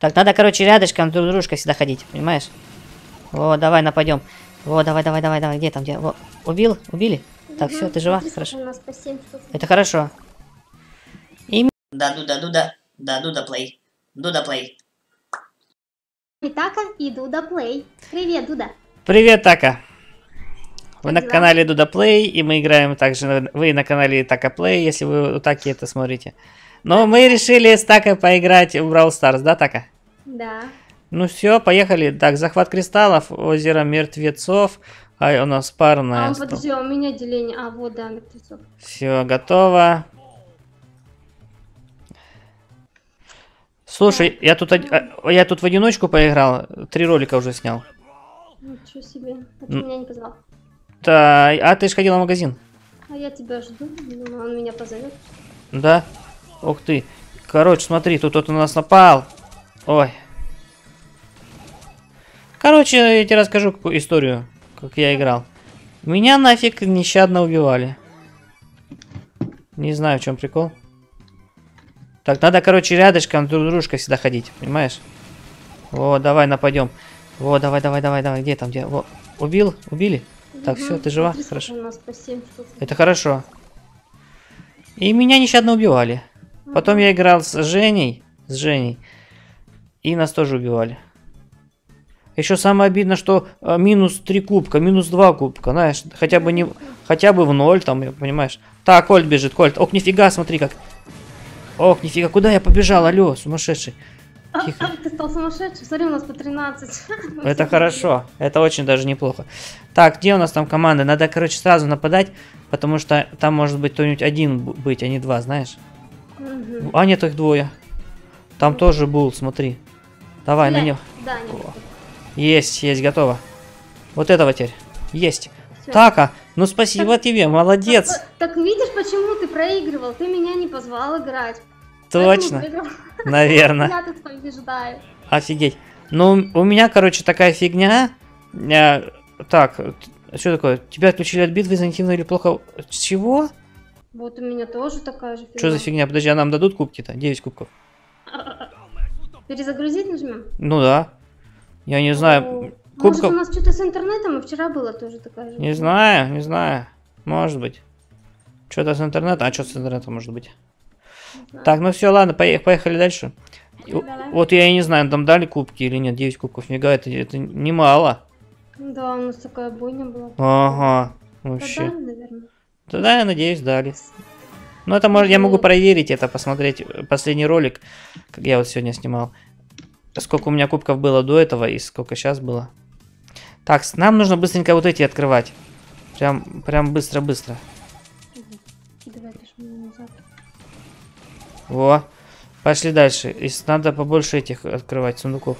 Так, надо, короче, рядышком друг дружка всегда ходить, понимаешь? Во, давай нападем. Во, давай, давай, давай, давай. Где там? Где? Во. Убил? Убили? Так, все, ты жива? Хорошо. У нас по 7 штук. Это хорошо. Да, Дуда плей. Дуда плей. Така и Дуда Плей. Привет, Дуда. Привет, Така. Вы Как на дела? канале Дуда Плей, и мы играем также, вы на канале Така Плей, если вы у Таки это смотрите. Но мы решили с Такой поиграть в Brawl Stars, да, Така? Да. Ну все, поехали. Так, захват кристаллов, озеро мертвецов. У нас парная. Подожди, а у меня деление. А, вот, да, мертвецов. Все, готово. Слушай, я тут в одиночку поиграл, 3 ролика уже снял. Ничего себе. А ты меня не позвал. Да, а ты же ходила в магазин. А я тебя жду. Думаю, он меня позовет. Да? Ух ты. Короче, смотри, тут кто-то на нас напал. Ой. Короче, я тебе расскажу какую историю, как я играл. Меня нафиг нещадно убивали. Не знаю, в чем прикол. Так, надо, короче, рядышком друг дружка всегда ходить, понимаешь? Во, давай нападем. Во, давай, давай, давай, давай. Где там, где? Во. Убил? Убили? Так, все, ты жива? Смотри, Хорошо. У нас по 7 штук. Это хорошо. И меня нещадно убивали. Потом я играл с Женей. И нас тоже убивали. Еще самое обидно, что минус 3 кубка, минус 2 кубка, знаешь, хотя бы в 0, там, понимаешь. Так, Кольт бежит, Кольт. Ох, нифига, смотри как. Ох, нифига, куда я побежал, алло, сумасшедший. Тихо. Ты стал сумасшедший? Смотри, у нас по 13. Это хорошо, это очень даже неплохо. Так, где у нас там команда? Надо, короче, сразу нападать, потому что там может быть кто-нибудь один быть, а не два, знаешь. А нет, их двое. Там тоже был, смотри. Давай, на него. Да, нет. Есть, готово. Вот этого теперь. Есть. Всё. Така, ну спасибо тебе, молодец. Так видишь, почему ты проигрывал? Ты меня не позвал играть. Точно, Поэтому наверное. я тут побеждаю. Офигеть. Ну, у меня, короче, такая фигня. Так, что такое? Тебя отключили от битвы за интимно или плохо? Чего? Вот у меня тоже такая же фигня. Что за фигня? Подожди, а нам дадут кубки-то? 9 кубков. Перезагрузить нажмем? Ну да. Я не знаю. Может, Кубков... у нас что-то с интернетом, и вчера было тоже такая же. Не знаю. Может быть. Что-то с интернетом. А что с интернетом может быть? Так, ну все, ладно, поехали дальше. Давай. Вот я и не знаю, там дали кубки или нет. 9 кубков. Фига, это немало. Да, у нас такая бойня была. Ага. Вообще. Да, наверное. Да, я надеюсь, дали. Ну, это может, я могу проверить это, посмотреть последний ролик, как я вот сегодня снимал. Сколько у меня кубков было до этого и сколько сейчас было. Так, нам нужно быстренько вот эти открывать. Прям быстро-быстро. Давай прижмем назад. Во. Пошли дальше. И надо побольше этих открывать сундуков.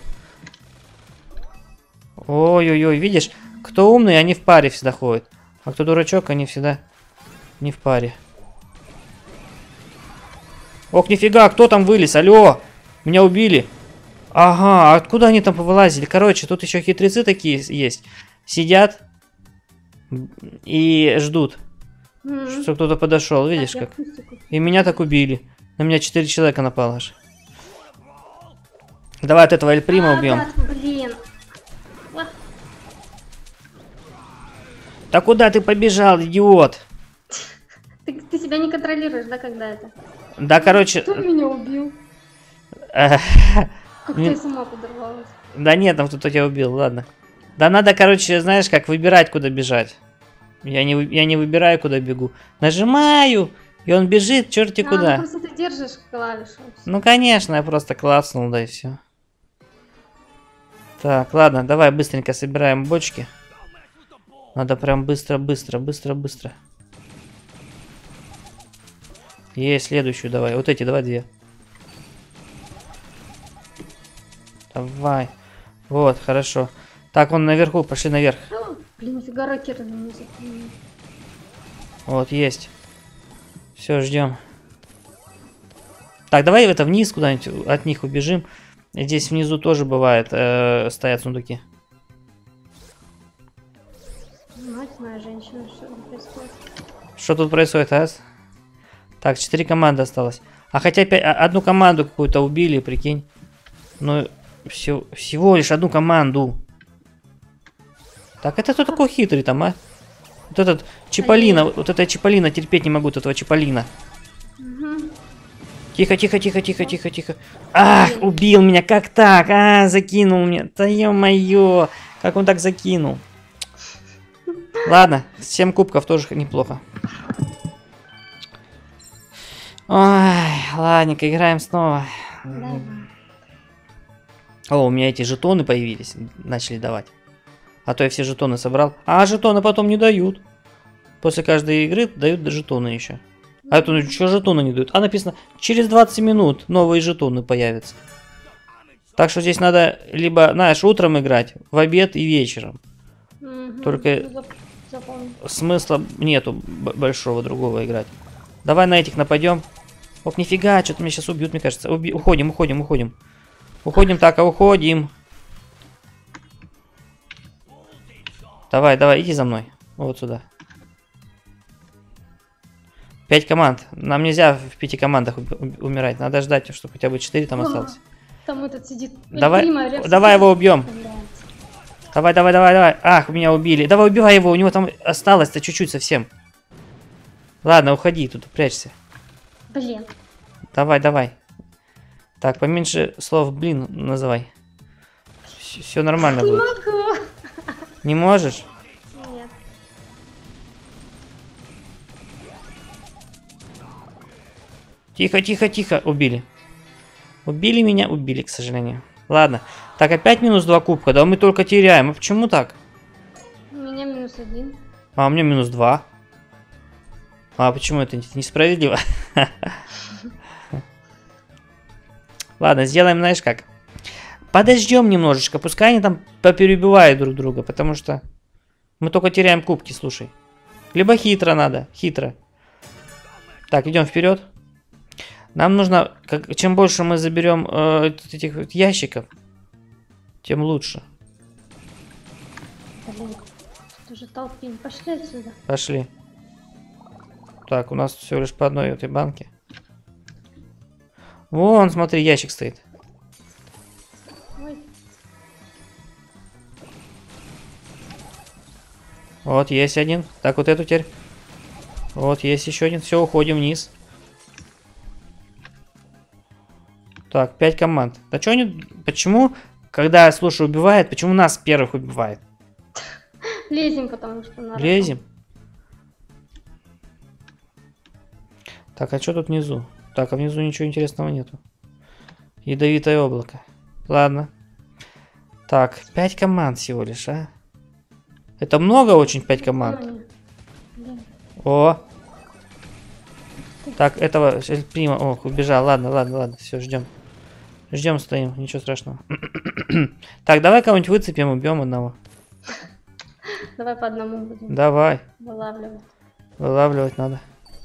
Ой-ой-ой, видишь? Кто умный, они в паре всегда ходят. А кто дурачок, они всегда не в паре. Ох, нифига, кто там вылез? Алло! Меня убили. Ага, откуда они там повылазили? Короче, тут еще хитрецы такие есть. Сидят и ждут, что кто-то подошел. Видишь как? И меня так убили. На меня 4 человека напало аж. Давай от этого Эль Прима убьем. Да, блин. Да куда ты побежал, идиот? Ты себя не контролируешь, да, когда это? Да, короче... Кто меня убил? Как ты сама подорвалась? Да нет, там кто-то тебя убил, ладно. Да надо, короче, знаешь, как выбирать, куда бежать. Я не выбираю, куда бегу. Нажимаю, и он бежит, черти куда. Ну просто ты держишь клавишу. Ну, конечно, я просто клацнул, да и все. Так, ладно, давай быстренько собираем бочки. Надо прям быстро. Есть, следующую давай. Вот эти, давай 2. Давай. Вот, хорошо. Так, он наверху, пошли наверх. Блин, нифига ракеты на меня запомнили. Вот, есть. Все, ждем. Так, давай это вниз куда-нибудь от них убежим. Здесь внизу тоже бывает, стоят сундуки. Мать моя женщина, что тут происходит? Что тут происходит, а? Так, 4 команды осталось. А хотя одну команду какую-то убили, прикинь. Ну, всего лишь одну команду. Так, это кто такой хитрый там, а? Вот этот Чиполлино, вот эта Чиполлино, терпеть не могу этого Чиполлино. Угу. Тихо, тихо, тихо, тихо, тихо, тихо. Ах, убил меня, как так? А, закинул меня. Да ё-моё, как он так закинул? Ладно, 7 кубков тоже неплохо. Ой, ладненько, играем снова. Давай. О, у меня эти жетоны появились, начали давать. А то я все жетоны собрал. А жетоны потом не дают. После каждой игры дают жетоны еще. А это еще жетоны не дают. А написано, через 20 минут новые жетоны появятся. Так что здесь надо либо, знаешь, утром играть, в обед и вечером. Угу. Только Запомнил. смысла нету большого другого играть. Давай на этих нападем. Ох, нифига, что-то меня сейчас убьют, мне кажется. Уходим, уходим, уходим. Уходим, так, а уходим. Давай, давай, иди за мной. Вот сюда. 5 команд. Нам нельзя в 5 командах умирать. Надо ждать, чтобы хотя бы 4 там осталось. Там этот сидит. Давай, давай его убьем. Давай, давай, давай, давай. Ах, меня убили. Давай, убивай его. У него там осталось-то чуть-чуть совсем. Ладно, уходи, тут прячься. Блин. Давай, давай. Так, поменьше слов блин называй. Все нормально Не будет. могу. Не можешь? Нет. Тихо, тихо, тихо. Убили. Убили меня, убили, к сожалению. Ладно. Так, опять минус 2 кубка. Да мы только теряем. А почему так? У меня -1. А у меня минус 2. А почему это несправедливо? Ладно, сделаем, знаешь как? Подождем немножечко. Пускай они там поперебивают друг друга. Потому что мы только теряем кубки, слушай. Либо хитро надо. Хитро. Так, идем вперед. Нам нужно, чем больше мы заберем этих вот ящиков, тем лучше. Блин. Тут уже толпин. Пошли отсюда. Пошли. Так, у нас всего лишь по одной этой банке. Вон, смотри, ящик стоит. Ой. Вот, есть один. Так, вот эту теперь. Вот, есть еще один. Все, уходим вниз. Так, 5 команд. Да что они... Почему, когда, слушай, убивает, почему нас первых убивает? Лезем, потому что надо. Лезем. Так, а что тут внизу? Так, а внизу ничего интересного нету. Ядовитое облако. Ладно. Так, 5 команд всего лишь, а? Это много очень, 5 команд. Да. О! Так, этого Прима... Ох, убежал. Ладно, ладно, ладно. Все, ждем. Ждем, стоим. Ничего страшного. Так, давай кого-нибудь выцепим, убьем одного. Давай по одному будем Давай. вылавливать. Вылавливать надо.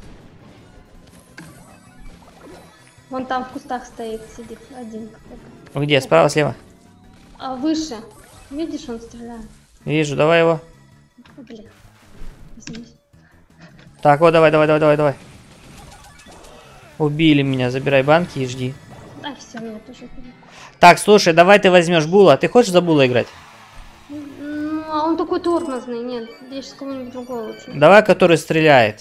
Вон там в кустах стоит, сидит один какой-то. Где? Справа, слева? А выше. Видишь, он стреляет. Вижу, давай его. О, блин. Извините. Так, вот, давай, давай, давай, давай, давай. Убили меня, забирай банки и жди. А, все, я тоже. Так, слушай, давай ты возьмешь Була. Ты хочешь за Була играть? Ну, а он такой тормозный. Нет, я сейчас кого-нибудь другого лучше. Давай, который стреляет.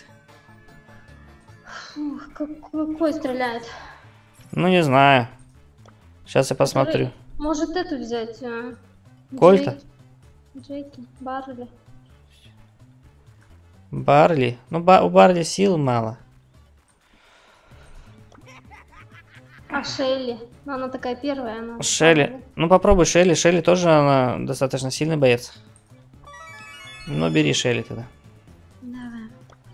Ух, какой стреляет? Ну, не знаю. Сейчас я посмотрю. Может эту взять? Кольта? Джеки, Барли. Барли? Ну, у Барли сил мало. А Шелли? Ну, она такая первая. Она Шелли. Ну, попробуй Шелли. Шелли тоже она достаточно сильный боец. Ну, бери Шелли тогда. Давай.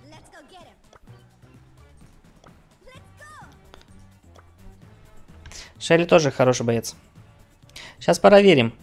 Шелли тоже хороший боец. Сейчас проверим.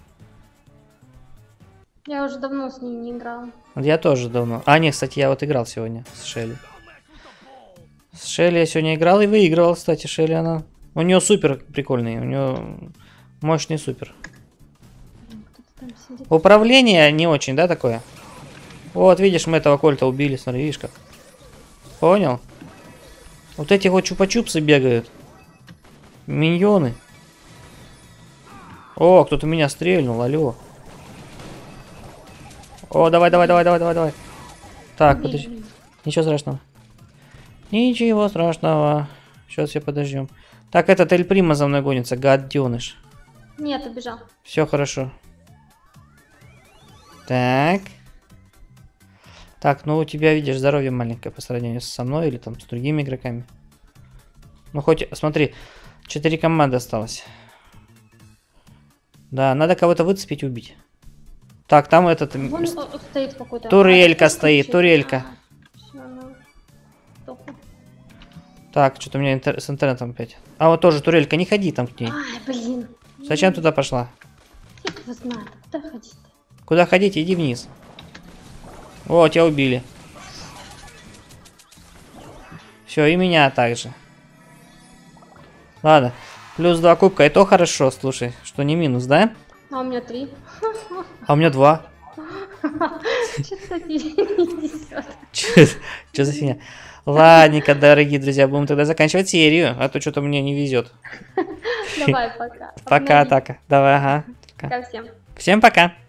Я уже давно с ней не играла. Я тоже давно. А, нет, кстати, я вот играл сегодня с Шелли. С Шелли я сегодня играл и выигрывал, кстати, Шелли она. У нее супер прикольный, у нее мощный супер. Кто-то там сидит. Управление не очень, да, такое? Вот, видишь, мы этого Кольта убили, смотри, видишь как. Понял? Вот эти вот чупа-чупсы бегают. Миньоны. О, кто-то меня стрельнул, алло. О, давай, давай, давай, давай, давай, давай. Так, подожди. Ничего страшного. Ничего страшного. Сейчас все подождем. Так, этот Эль Прима за мной гонится, гаденыш. Нет, убежал. Все хорошо. Так. Так, ну у тебя, видишь, здоровье маленькое по сравнению со мной или там с другими игроками. Ну хоть, смотри, 4 команды осталось. Да, надо кого-то выцепить и убить. Так, там этот... Вон стоит какой-то. Турелька А, стоит, всё, турелька. всё, ну, тоpu. Так, что-то у меня с интернетом опять. А вот тоже турелька, не ходи там к ней. Ай, блин. Зачем туда пошла? Фиг его знает. Куда ходить? Куда ходить? Иди вниз. О, тебя убили. Все, и меня также. Ладно. Плюс 2 кубка. И то хорошо, слушай. Что не минус, да? А у меня 3. А у меня 2. Что-то не несет. Че за фигня? Ладненько, дорогие друзья, будем тогда заканчивать серию. А то что-то мне не везет. Давай, пока. Пока, так. Давай, ага. Пока всем. Всем пока.